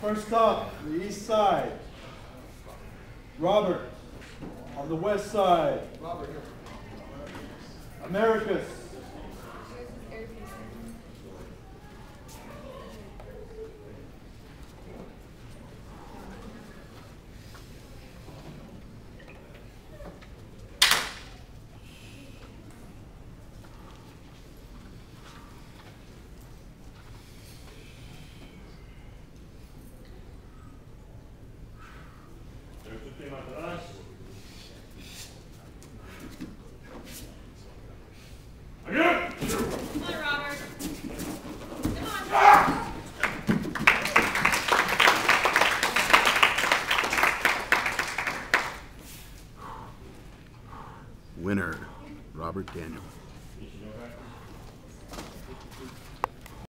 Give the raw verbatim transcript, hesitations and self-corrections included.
First up, the east side. Robert. On the west side. Americus.